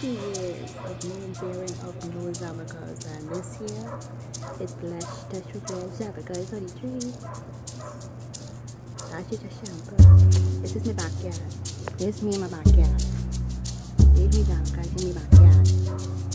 years of me bearing of no Zabocas, and this year it's blessed with red Zabocas on the tree. That's just a shampoo. This is my backyard. This is me in my backyard. This is me Zabocas in my backyard.